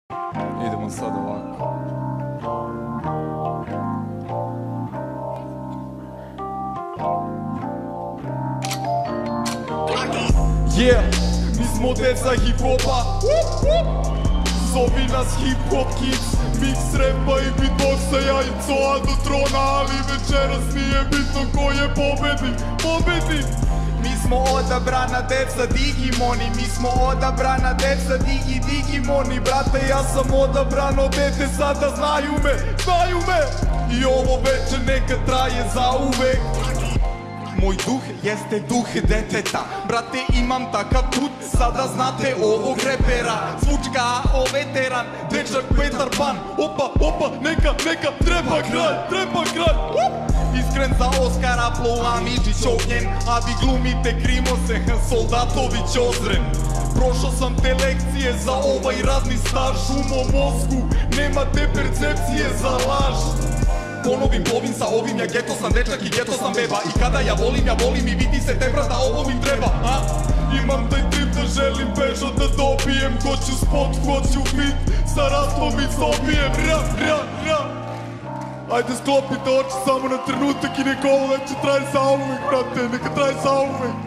Idemo sad ovako. Yeah, mi smo deca hip-hopa. Zovi nas hip-hop kids. Mix repa i beatboxa, ja i coa do trona. Ali večeras nije bitno ko je pobednik. Mi smo odabrana deca Digimoni. Mi smo odabrana deca Digimoni. Brate, ja sam odabrano dete, sada znaju me. I ovo večer neka traje zauvek. Moj duh jeste duh deteta. Brate, imam takav put, sada znate ovog repera. Zvučka o veteran, dečak Petar Pan. Opa, neka, treba kralj. Iskren za Oskara, Plova Midžić ognjen. A vi glumite Krimose, Soldatović ozren. Prošao sam te lekcije za ovaj radni staž. U mom mozgu nemate percepcije za laž. Ponovim, plovim sa ovim, ja geto sam dečak i geto sam beba. I kada ja volim i vidi se te brata, ovo mi treba. Imam taj trip da želim bežo da dobijem. Hoću spot, hoću bit, sa ratom i zobijem. Ra. Ajde sklopite oči samo na trenutak i neka ovo večer traje zauvek, brate, neka traje zauvek.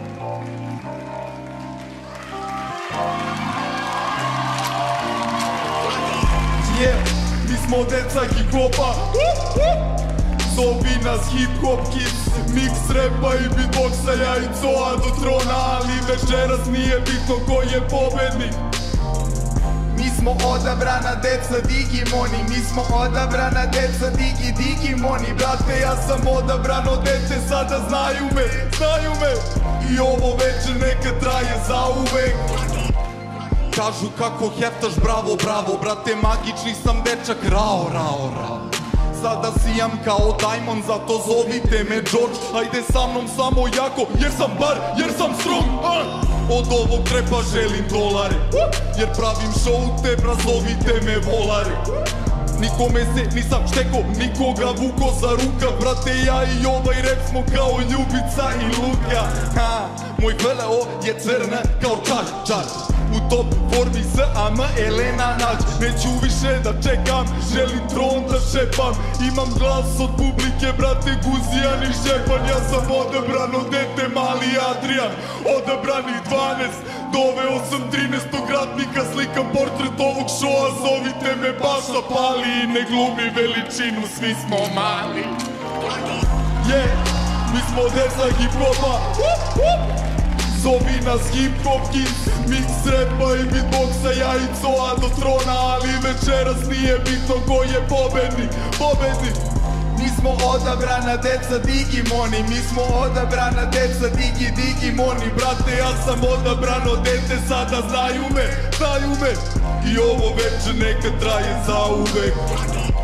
Yeah, mi smo deca hip-hopa. Zovi nas hip-hop kids. Mix repa i beatboxa, ja i coa do trona. Ali večeras nije bitno ko je pobednik. Mi smo odabrana deca Digimoni. Mi smo odabrana deca Digimoni. Brate, ja sam odabrano dete, sada znaju me. I ovo večer neka traje zauvek. Kažu kako heftaš, bravo. Brate, magični sam dečak, rao. Sada sijam kao Diamond, zato zovite me George. Ajde sa mnom samo jako, jer sam strong. Od ovog trepa želim dolare, jer pravim show, te zovite me volare. Nikome se nisam šteko, nikoga vuko za ruka. Brate, ja i ovaj rap smo kao Ljubica i Luka. Moj VLO je crna kao čar. U top formi S.A.M. Elena Nađ. Neću više da čekam, želim tron da šepam. Imam glas od publike, brate, Guzijan i Šepan. Ja sam odabrano dete, mali Adrian. Odabrani 12, doveo sam 13. ratnika. Slikam portret ovog šoa, zovite me Paša Pali. I ne glumi veličinu, svi smo mali. Yeah, mi smo deca hip-hopa. Zovi nas hip-hop kids. Mix repa i beatboxa, ja i coa do trona. Ali večeras nije bitno ko je pobednik. Mi smo odabrana deca Digimoni. Mi smo odabrana deca Digimoni. Brate, ja sam odabrano dete, sada znaju me. I ovo večer neka traje zauvek.